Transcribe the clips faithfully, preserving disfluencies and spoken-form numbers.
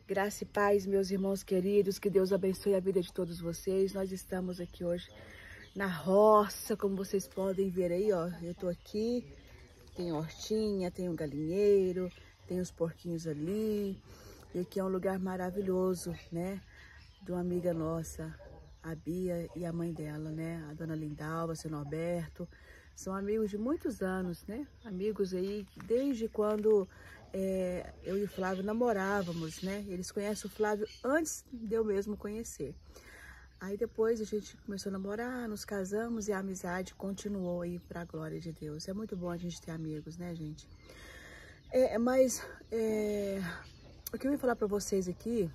Graça e paz, meus irmãos queridos, que Deus abençoe a vida de todos vocês. Nós estamos aqui hoje na roça, como vocês podem ver aí, ó. Eu tô aqui, tem hortinha, tem um galinheiro, tem os porquinhos ali. E aqui é um lugar maravilhoso, né? De uma amiga nossa, a Bia e a mãe dela, né? A dona Lindalva, seu Norberto. São amigos de muitos anos, né? Amigos aí desde quando é, eu e o Flávio namorávamos, né? Eles conhecem o Flávio antes de eu mesmo conhecer. Aí depois a gente começou a namorar, nos casamos e a amizade continuou aí para a glória de Deus. É muito bom a gente ter amigos, né, gente? É, mas é, o que eu ia falar para vocês aqui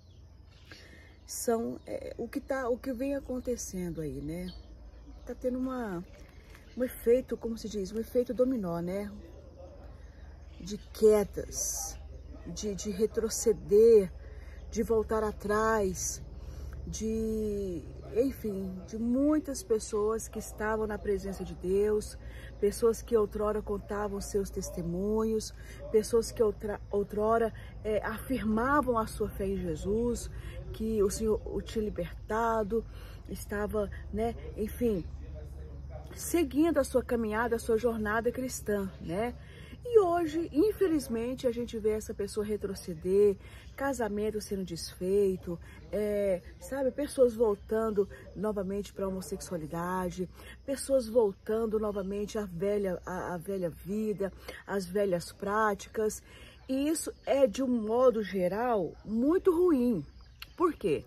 são é, o que tá, o que vem acontecendo aí, né? Tá tendo uma um efeito, como se diz, um efeito dominó, né? De quedas, de, de retroceder, de voltar atrás, de, enfim, de muitas pessoas que estavam na presença de Deus, pessoas que outrora contavam seus testemunhos, pessoas que outra, outrora é, afirmavam a sua fé em Jesus, que o Senhor o tinha libertado, estava, né, enfim, seguindo a sua caminhada, a sua jornada cristã, né? E hoje, infelizmente, a gente vê essa pessoa retroceder, casamento sendo desfeito, é, sabe, pessoas voltando novamente para a homossexualidade, pessoas voltando novamente à velha, à, à velha vida, às velhas práticas. E isso é, de um modo geral, muito ruim. Por quê?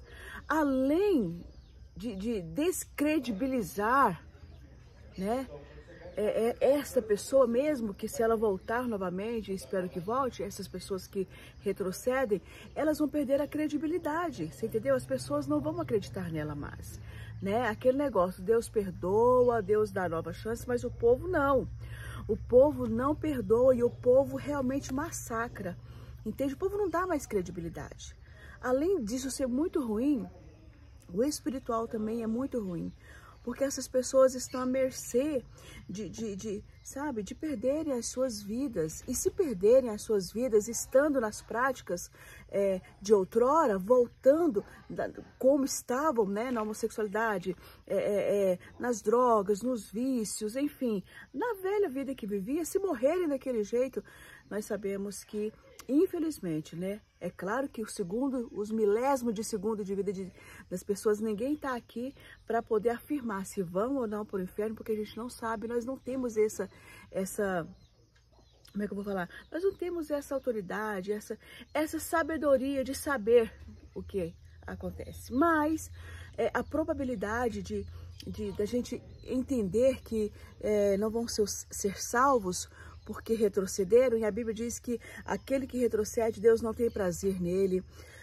Além de, de descredibilizar, né? É, é essa pessoa mesmo, que se ela voltar novamente, espero que volte, essas pessoas que retrocedem, elas vão perder a credibilidade, você entendeu? As pessoas não vão acreditar nela mais, né? Aquele negócio, Deus perdoa, Deus dá nova chance, mas o povo não. O povo não perdoa e o povo realmente massacra, entende? O povo não dá mais credibilidade. Além disso ser muito ruim, o espiritual também é muito ruim. Porque essas pessoas estão à mercê de, de, de, sabe, de perderem as suas vidas. E se perderem as suas vidas estando nas práticas é, de outrora, voltando da, como estavam, né, na homossexualidade, é, é, nas drogas, nos vícios, enfim, na velha vida que vivia, se morrerem daquele jeito, nós sabemos que, infelizmente, né, é claro que o segundo, os milésimos de segundo de vida de, das pessoas, ninguém está aqui para poder afirmar se vão ou não para o inferno, porque a gente não sabe, nós não temos essa, essa, como é que eu vou falar? Nós não temos essa autoridade, essa, essa sabedoria de saber o que acontece. Mas é, a probabilidade de, de da gente entender que é, não vão ser, ser salvos porque retrocederam, e a Bíblia diz que aquele que retrocede, Deus não tem prazer nele.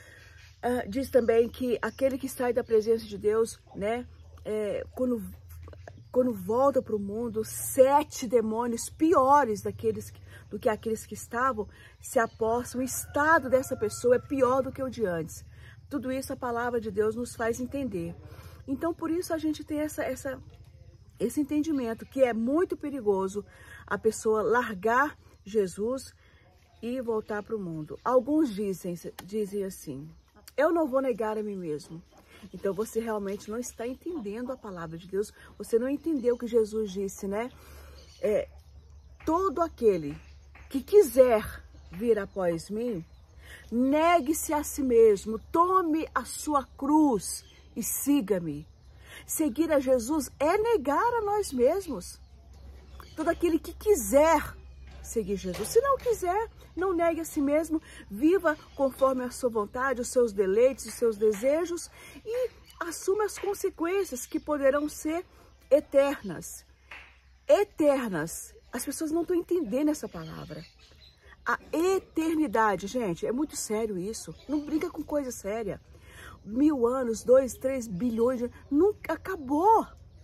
Uh, diz também que aquele que sai da presença de Deus, né, é, quando, quando volta para o mundo, sete demônios piores daqueles, do que aqueles que estavam se apossam. O estado dessa pessoa é pior do que o de antes. Tudo isso a palavra de Deus nos faz entender. Então, por isso a gente tem essa... essa Esse entendimento que é muito perigoso a pessoa largar Jesus e voltar para o mundo. Alguns dizem, dizem assim, eu não vou negar a mim mesmo. Então você realmente não está entendendo a palavra de Deus, você não entendeu o que Jesus disse, né? É, todo aquele que quiser vir após mim, negue-se a si mesmo, tome a sua cruz e siga-me. Seguir a Jesus é negar a nós mesmos. Todo aquele que quiser seguir Jesus. Se não quiser, não negue a si mesmo, viva conforme a sua vontade, os seus deleites, os seus desejos e assuma as consequências que poderão ser eternas. Eternas. As pessoas não estão entendendo essa palavra. A eternidade, gente, é muito sério isso. Não brinca com coisa séria. Mil anos, dois, três bilhões, de... nunca acabou.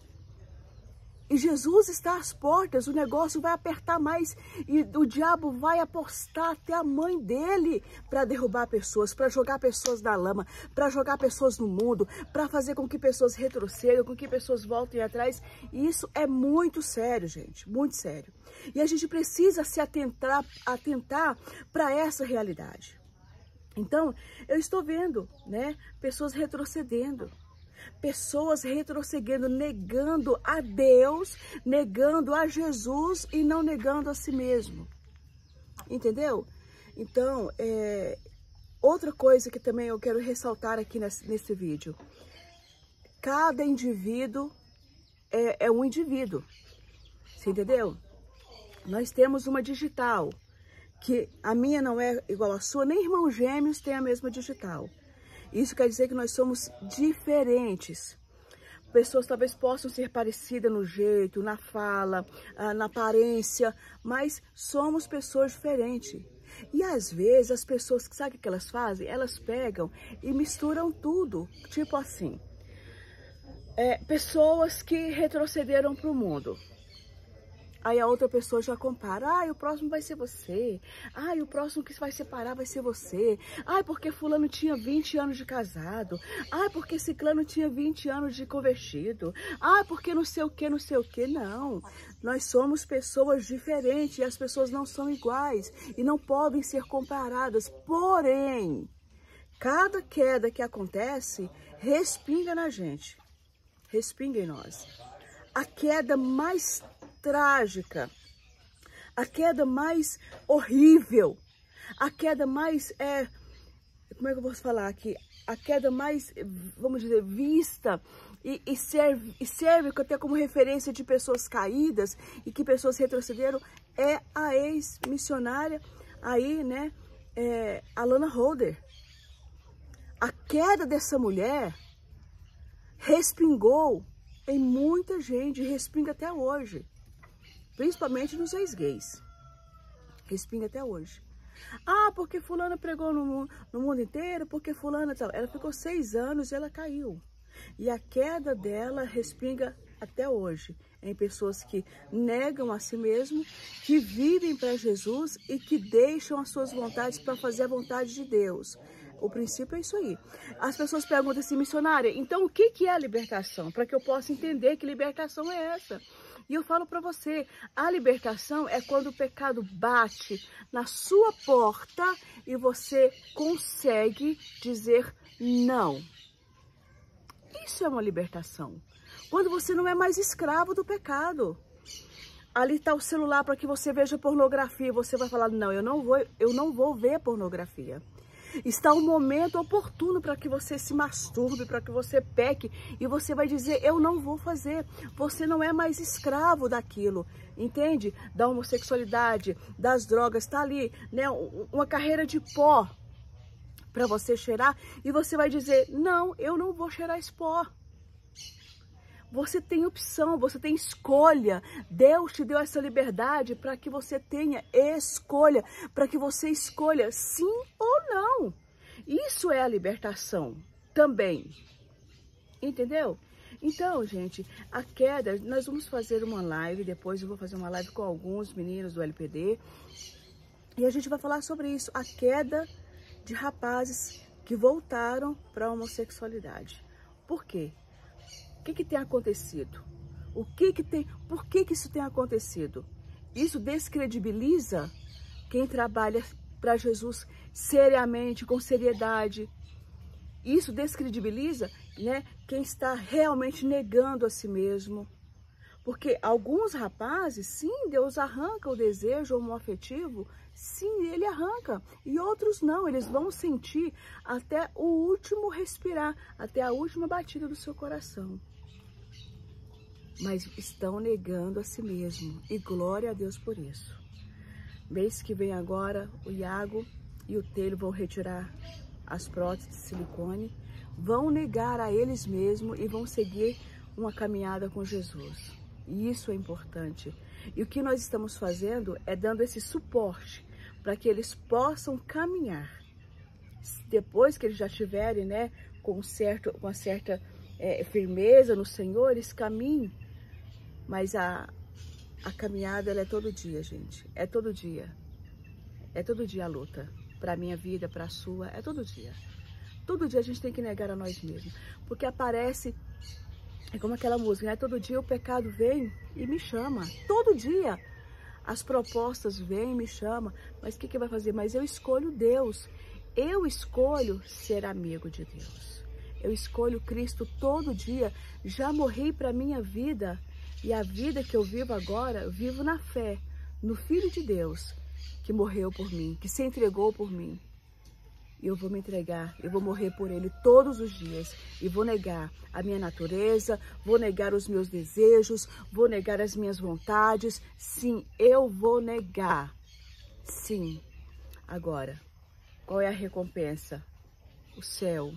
E Jesus está às portas, o negócio vai apertar mais e o diabo vai apostar até a mãe dele para derrubar pessoas, para jogar pessoas na lama, para jogar pessoas no mundo, para fazer com que pessoas retrocedam, com que pessoas voltem atrás. E isso é muito sério, gente, muito sério. E a gente precisa se atentar, atentar para essa realidade. Então, eu estou vendo, né, pessoas retrocedendo. Pessoas retrocedendo, negando a Deus, negando a Jesus e não negando a si mesmo. Entendeu? Então, é, outra coisa que também eu quero ressaltar aqui nesse, nesse vídeo. Cada indivíduo é, é um indivíduo. Você entendeu? Nós temos uma digital, que a minha não é igual à sua, nem irmãos gêmeos têm a mesma digital. Isso quer dizer que nós somos diferentes. Pessoas talvez possam ser parecidas no jeito, na fala, na aparência, mas somos pessoas diferentes. E às vezes as pessoas, sabe o que elas fazem? Elas pegam e misturam tudo, tipo assim. É, pessoas que retrocederam para o mundo. Aí a outra pessoa já compara, ah, o próximo vai ser você, ah, o próximo que vai separar vai ser você, ah, porque fulano tinha vinte anos de casado, ah, porque ciclano tinha vinte anos de convertido, ah, porque não sei o que, não sei o que, não. Nós somos pessoas diferentes e as pessoas não são iguais e não podem ser comparadas, porém, cada queda que acontece, respinga na gente, respinga em nós. A queda mais trágica, a queda mais horrível, a queda mais, é, como é que eu posso falar aqui? A queda mais, vamos dizer, vista e, e, serve, e serve até como referência de pessoas caídas e que pessoas retrocederam, é a ex-missionária aí, né, é, Alana Holder. A queda dessa mulher respingou em muita gente, respinga até hoje. Principalmente nos ex-gays. Respinga até hoje. Ah, porque fulana pregou no, no mundo inteiro, porque fulana... Tal. Ela ficou seis anos e ela caiu. E a queda dela respinga até hoje em pessoas que negam a si mesmo, que vivem para Jesus e que deixam as suas vontades para fazer a vontade de Deus. O princípio é isso aí. As pessoas perguntam assim, missionária, então o que, que é a libertação? Para que eu possa entender que libertação é essa. E eu falo para você, a libertação é quando o pecado bate na sua porta e você consegue dizer não. Isso é uma libertação. Quando você não é mais escravo do pecado. Ali está o celular para que você veja pornografia. Você vai falar, não, eu não vou, eu não vou ver pornografia. Está o momento oportuno para que você se masturbe, para que você peque, e você vai dizer, eu não vou fazer. Você não é mais escravo daquilo, entende? Da homossexualidade, das drogas, está ali, né? Uma carreira de pó para você cheirar, e você vai dizer, não, eu não vou cheirar esse pó. Você tem opção, você tem escolha. Deus te deu essa liberdade para que você tenha escolha, para que você escolha sim ou não. Isso é a libertação também. Entendeu? Então, gente, a queda, nós vamos fazer uma live, depois eu vou fazer uma live com alguns meninos do L P D, e a gente vai falar sobre isso, a queda de rapazes que voltaram para a homossexualidade. Por quê? O que, que tem acontecido? O que que tem? Por que que isso tem acontecido? Isso descredibiliza quem trabalha para Jesus seriamente, com seriedade. Isso descredibiliza, né, quem está realmente negando a si mesmo. Porque alguns rapazes, sim, Deus arranca o desejo homoafetivo, sim, ele arranca. E outros não, eles vão sentir até o último respirar, até a última batida do seu coração. Mas estão negando a si mesmo, e glória a Deus por isso. Mês que vem agora, o Iago e o Telho vão retirar as próteses de silicone, vão negar a eles mesmos e vão seguir uma caminhada com Jesus. E isso é importante. E o que nós estamos fazendo é dando esse suporte para que eles possam caminhar. Depois que eles já estiverem, né, com, certo, com uma certa é, firmeza no Senhor, eles caminhem. Mas a, a caminhada, ela é todo dia, gente. É todo dia. É todo dia a luta. Para a minha vida, para a sua, é todo dia. Todo dia a gente tem que negar a nós mesmos. Porque aparece, é como aquela música, né? Todo dia o pecado vem e me chama. Todo dia as propostas vêm e me chamam. Mas o que, que vai fazer? Mas eu escolho Deus. eu escolho ser amigo de Deus. Eu escolho Cristo todo dia. Já morri para minha vida. E a vida que eu vivo agora, eu vivo na fé, no Filho de Deus, que morreu por mim, que se entregou por mim. E eu vou me entregar, eu vou morrer por Ele todos os dias. E vou negar a minha natureza, vou negar os meus desejos, vou negar as minhas vontades. Sim, eu vou negar. Sim. Agora, qual é a recompensa? O céu,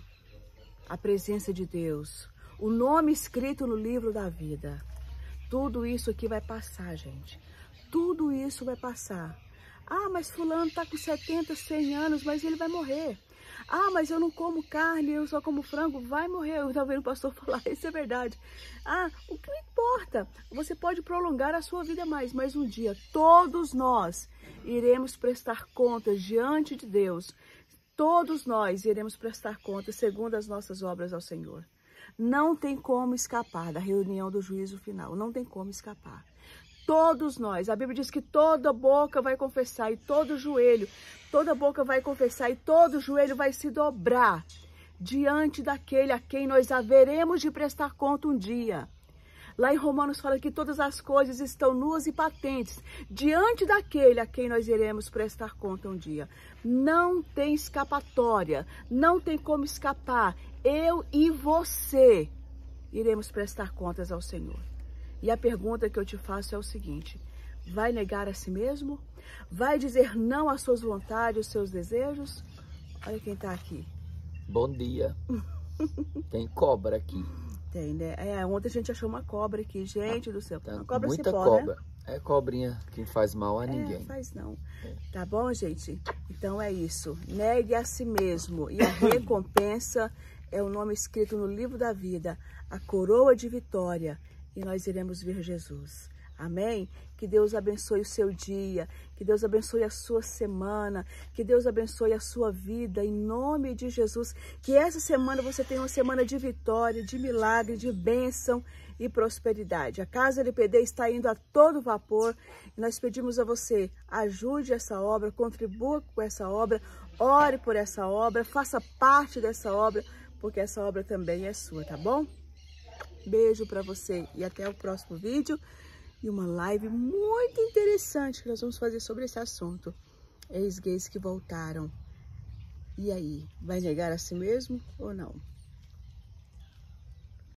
a presença de Deus, o nome escrito no livro da vida. Tudo isso aqui vai passar, gente. Tudo isso vai passar. Ah, mas fulano tá com setenta, cem anos, mas ele vai morrer. Ah, mas eu não como carne, eu só como frango, vai morrer. Eu estava vendo o pastor falar, isso é verdade. Ah, o que não importa? Você pode prolongar a sua vida mais, mas um dia todos nós iremos prestar contas diante de Deus. Todos nós iremos prestar contas segundo as nossas obras ao Senhor. Não tem como escapar da reunião do juízo final. Não tem como escapar. Todos nós. A Bíblia diz que toda boca vai confessar e todo joelho. Toda boca vai confessar e todo joelho vai se dobrar diante daquele a quem nós haveremos de prestar conta um dia. Lá em Romanos fala que todas as coisas estão nuas e patentes diante daquele a quem nós iremos prestar conta um dia. Não tem escapatória. Não tem como escapar. Eu e você iremos prestar contas ao Senhor. E a pergunta que eu te faço é o seguinte: vai negar a si mesmo? Vai dizer não às suas vontades, aos seus desejos? Olha quem tá aqui. Bom dia. Tem cobra aqui. Tem, né? É, ontem a gente achou uma cobra aqui, gente do céu. Tá, Uma cobra muita cipó, cobra. Né? É cobrinha que faz mal a ninguém. É, faz não. É. Tá bom, gente? Então é isso. Negue a si mesmo. E a recompensa é o nome escrito no livro da vida, a coroa de vitória. E nós iremos ver Jesus. Amém? Que Deus abençoe o seu dia, que Deus abençoe a sua semana, que Deus abençoe a sua vida, em nome de Jesus. Que essa semana você tenha uma semana de vitória, de milagre, de bênção e prosperidade. A Casa L P D está indo a todo vapor e nós pedimos a você, ajude essa obra, contribua com essa obra, ore por essa obra, faça parte dessa obra, porque essa obra também é sua, tá bom? Beijo para você e até o próximo vídeo. E uma live muito interessante que nós vamos fazer sobre esse assunto. Ex-gays que voltaram. E aí, vai negar a si mesmo ou não?